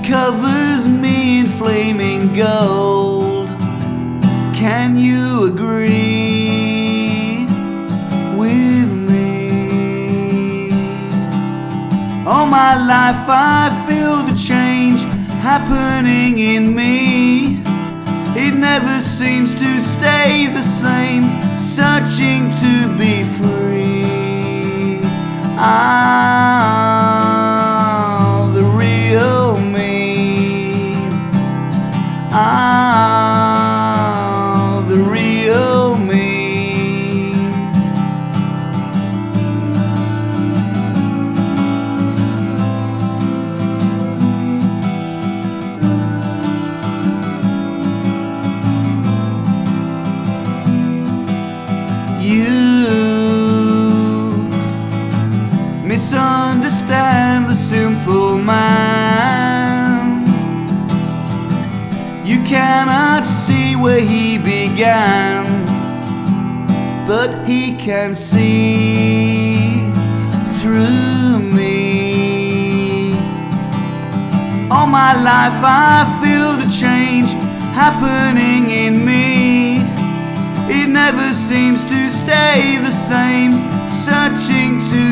covers me in flaming gold. Can you agree with me? All my life I feel the change happening in me. It never seems to stay the same, searching to be free. Ah, the real me. Ah, the real me. You misunderstand the simple man. You cannot see where he began, but he can see through me. All my life I feel the change happening in me. It never seems to stay the same, searching to